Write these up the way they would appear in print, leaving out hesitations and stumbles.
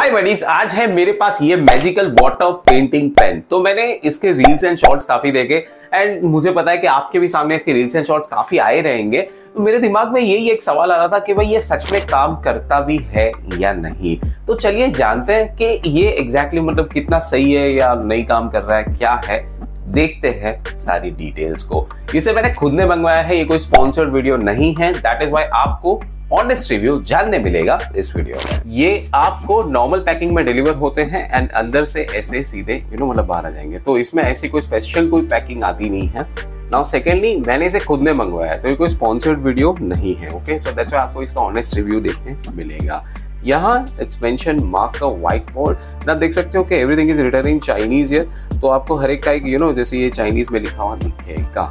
हाय buddies, आज है मेरे पास ये मैजिकल वाटर पेंटिंग पेन। तो मैंने इसके रील्स एंड शॉर्ट्स काफी देखे एंड मुझे पता है कि आपके भी सामने इसके रील्स एंड शॉर्ट्स काफी आए रहेंगे। तो मेरे दिमाग में यही एक सवाल आ रहा था कि भाई ये सच में काम करता भी है या नहीं। तो चलिए जानते हैं कि ये एग्जैक्टली मतलब कितना सही है या नहीं काम कर रहा है, क्या है, देखते हैं सारी डिटेल्स को। इसे मैंने खुद ने मंगवाया है, ये कोई स्पॉन्सर्ड वीडियो नहीं है। दैट इज व्हाई आपको ऑनेस्ट रिव्यू जानने मिलेगा इस वीडियो में। ये आपको नॉर्मल पैकिंग में डिलीवर होते हैं एंड अंदर से ऐसे सीधे मतलब बाहर आ जाएंगे। तो इसमें ऐसी कोई स्पेशल कोई पैकिंग आती नहीं है। नाउ सेकेंडली, मैंने इसे खुद ने मंगवाया है, तो ये कोई स्पॉन्सर्ड वीडियो नहीं है। ओके, सो दैट्स व्हाई आपको इसका ऑनेस्ट रिव्यू देखने मिलेगा। यहाँ it's mention mark a white board ना, देख सकते हो कि everything is written in Chinese here. तो आपको हर एक का एक जैसे ये चाइनीज में लिखा हुआ दिखेगा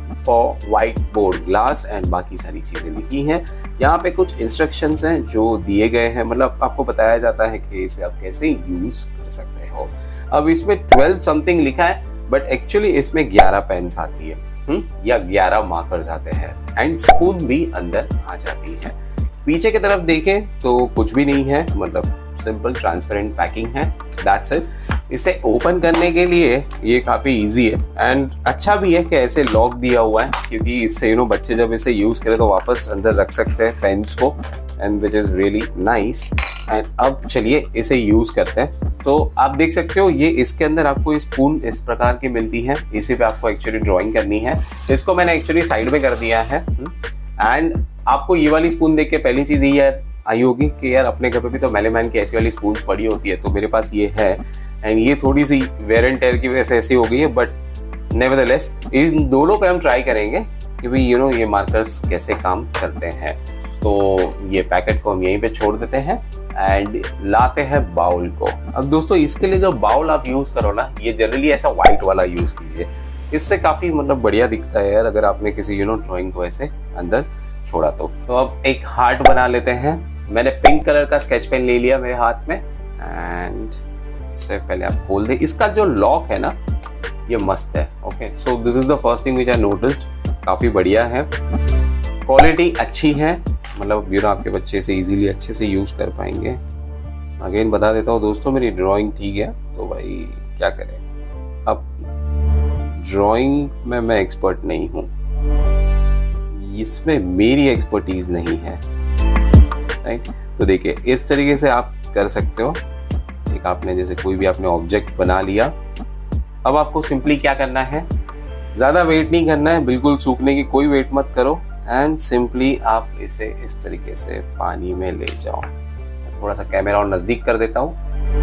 for white board glass and बाकी सारी चीजें लिखी हैं। यहाँ पे कुछ इंस्ट्रक्शंस हैं जो दिए गए हैं, मतलब आपको बताया जाता है कि इसे आप कैसे यूज कर सकते हो। अब इसमें 12 समथिंग लिखा है, बट एक्चुअली इसमें 11 पेन्स आती है या 11 मार्कर्स आते हैं एंड स्पून भी अंदर आ जाती है। पीछे की तरफ देखें तो कुछ भी नहीं है, मतलब सिंपल ट्रांसपेरेंट पैकिंग है, दैट्स इट। इसे ओपन करने के लिए ये काफ़ी इजी है एंड अच्छा भी है कि ऐसे लॉक दिया हुआ है, क्योंकि इससे बच्चे जब इसे यूज़ करें तो वापस अंदर रख सकते हैं पेन्स को, and which is really nice. And अब चलिए इसे यूज़ करते हैं। तो आप देख सकते हो ये इसके अंदर आपको स्पून इस प्रकार की मिलती है, इसी पे आपको एक्चुअली ड्राइंग करनी है। इसको मैंने एक्चुअली साइड में कर दिया है एंड आपको ये वाली स्पून देख के पहली चीज़ ये आई होगी कि यार अपने घर पे भी तो मेलेमैन की ऐसी वाली स्पून पड़ी होती है, तो मेरे पास ये है एंड ये थोड़ी सी वेयर एंड टेयर की वजह से ऐसी हो गई है। बट नेवरदलेस इन दोनों पे हम ट्राई करेंगे कि भाई ये मार्कर्स कैसे काम करते हैं। तो ये पैकेट को हम यहीं पे छोड़ देते हैं एंड लाते हैं बाउल को। अब दोस्तों इसके लिए जो बाउल आप यूज़ करो ना, ये जनरली ऐसा व्हाइट वाला यूज़ कीजिए, इससे काफ़ी बढ़िया दिखता है यार, अगर आपने किसी ड्राइंग को ऐसे अंदर छोड़ा तो। अब एक हार्ट बना लेते हैं। मैंने पिंक कलर का स्केच पेन ले लिया मेरे हाथ में एंड इससे पहले आप खोल दे। इसका जो लॉक है ना, ये मस्त है। Okay, so this is the first thing which I noticed, काफ़ी बढ़िया है, क्वालिटी अच्छी है, मतलब आपके बच्चे से इजीली अच्छे से यूज़ कर पाएंगे। अगेन बता देता हूँ दोस्तों, मेरी ड्राइंग ठीक है तो भाई क्या करें। अब ड्राइंग में मैं एक्सपर्ट नहीं हूँ, इसमें मेरी एक्सपर्टीज नहीं है, राइट। तो देखिए इस तरीके से आप कर सकते हो। एक आपने जैसे कोई भी आपने ऑब्जेक्ट बना लिया। अब आपको सिंपली क्या करना है, ज़्यादा वेट नहीं करना है, बिल्कुल सूखने की कोई वेट मत करो एंड सिंपली आप इसे इस तरीके से पानी में ले जाओ। थोड़ा सा कैमरा और नज़दीक कर देता हूँ।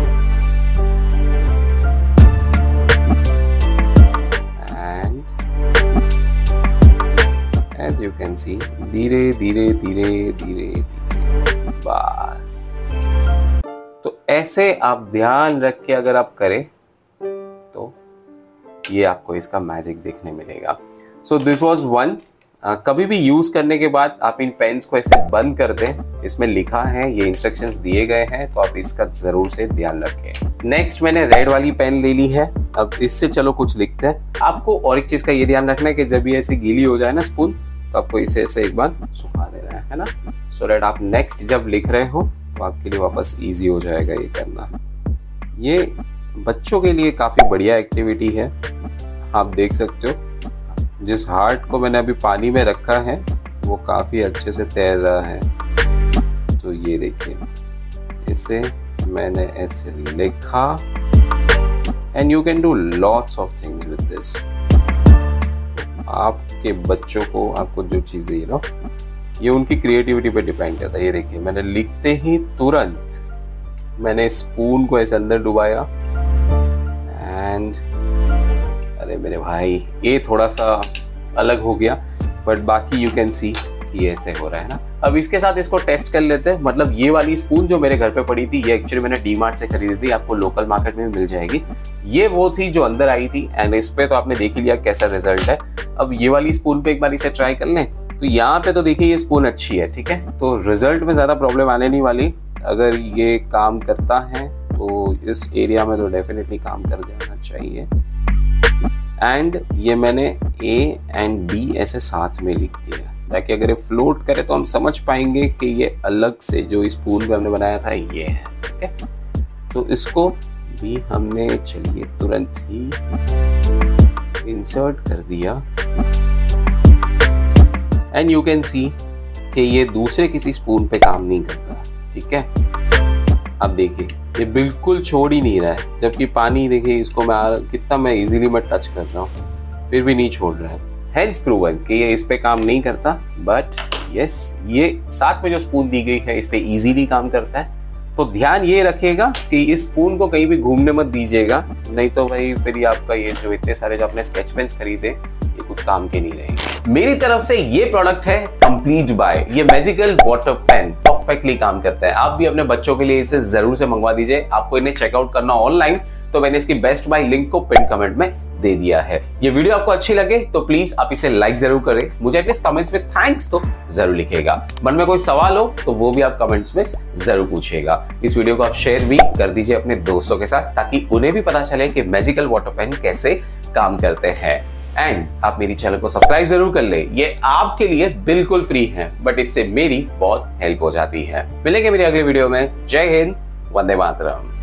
As you can see, धीरे धीरे धीरे धीरे धीरे, बस। तो ऐसे आप ध्यान रख के अगर आप करें तो ये आपको इसका मैजिक देखने मिलेगा। So this was one. कभी भी यूज करने के बाद आप इन पेन्स को ऐसे बंद कर दें, इसमें लिखा है, ये इंस्ट्रक्शंस दिए गए हैं, तो आप इसका जरूर से ध्यान रखें। नेक्स्ट मैंने रेड वाली पेन ले ली है। अब इससे चलो कुछ लिखते हैं। आपको और एक चीज का ये ध्यान रखना है कि जब ये ऐसे गीली हो जाए ना स्पून, तो आपको इसे ऐसे एक बार सुखा देना है ना, सो दैट आप नेक्स्ट जब लिख रहे हो तो आपके लिए वापस इजी हो जाएगा ये करना। ये बच्चों के लिए काफ़ी बढ़िया एक्टिविटी है। आप देख सकते हो जिस हार्ट को मैंने अभी पानी में रखा है वो काफ़ी अच्छे से तैर रहा है। तो ये देखिए, इसे मैंने ऐसे लिखा and you can do lots of things with this. आपके बच्चों को, आपको जो चीज़ें ये उनकी क्रिएटिविटी पे डिपेंड करता है। ये देखिए, मैंने लिखते ही तुरंत मैंने स्पून को ऐसे अंदर डुबाया एंड अरे मेरे भाई, ये थोड़ा सा अलग हो गया, बट बाकी यू कैन सी कि ऐसे हो रहा है ना। अब इसके साथ इसको टेस्ट कर लेते हैं। मतलब ये वाली स्पून जो मेरे घर पे पड़ी थी, ये एक्चुअली मैंने डीमार्ट से खरीदी थी, आपको लोकल मार्केट में भी मिल जाएगी। ये वो थी जो अंदर आई थी एंड इस पे तो आपने देख ही लिया कैसा रिजल्ट है। अब ये वाली स्पून पे एक बार इसे ट्राई कर लें। तो यहाँ पे तो देखिए ये स्पून अच्छी है, ठीक है, तो रिजल्ट में ज़्यादा प्रॉब्लम आने नहीं वाली। अगर ये काम करता है तो इस एरिया में तो डेफिनेटली काम कर जाना चाहिए। एंड ये मैंने A एंड B ऐसे साथ में लिख दिया ताकि अगर ये फ्लोट करे तो हम समझ पाएंगे कि ये अलग से जो स्पून पे हमने बनाया था ये है, ठीक है। तो इसको भी हमने चलिए तुरंत ही इंसर्ट कर दिया एंड यू कैन सी कि ये दूसरे किसी स्पून पे काम नहीं करता। ठीक है, अब देखिए ये बिल्कुल छोड़ ही नहीं रहा है, जबकि पानी देखिए इसको कितना मैं इजीली मैं टच कर रहा हूँ फिर भी नहीं छोड़ रहा है। हेंस प्रूवन कि ये इस पे काम नहीं करता, बट यस ये साथ में जो स्पून दी गई है इस पे इजीली काम करता है। तो ध्यान ये रखिएगा कि इस स्पून को कहीं भी घूमने मत दीजिएगा, नहीं तो भाई फिर ये आपका ये जो इतने सारे जो अपने स्केच पेन्स खरीदे ये कुछ काम के नहीं रहेंगे। मेरी तरफ से ये प्रोडक्ट है कंप्लीट बाय, ये मैजिकल वाटर पेन परफेक्टली काम करता है। आप भी अपने बच्चों के लिए इसे जरूर से मंगवा दीजिए। आपको इन्हें चेकआउट करना ऑनलाइन, तो मैंने इसकी बेस्ट बाय लिंक को पिन कमेंट में दे दिया है। ये वीडियो आपको अच्छी लगे तो प्लीज आप इसे लाइक जरूर करें, मुझे एटलीस्ट कमेंट्स में थैंक्स तो जरूर लिखिएगा। मन में कोई सवाल हो तो वो भी आप कमेंट्स में जरूर पूछिएगा। इस वीडियो को आप शेयर भी कर दीजिए अपने दोस्तों के साथ, ताकि उन्हें भी पता चले कि मैजिकल वाटर पेन कैसे काम करते हैं। एंड आप मेरी चैनल को सब्सक्राइब जरूर कर ले, ये आपके लिए बिल्कुल फ्री है, बट इससे मेरी बहुत हेल्प हो जाती है। मिलेंगे मेरी अगली वीडियो में। जय हिंद, वंदे मातरम।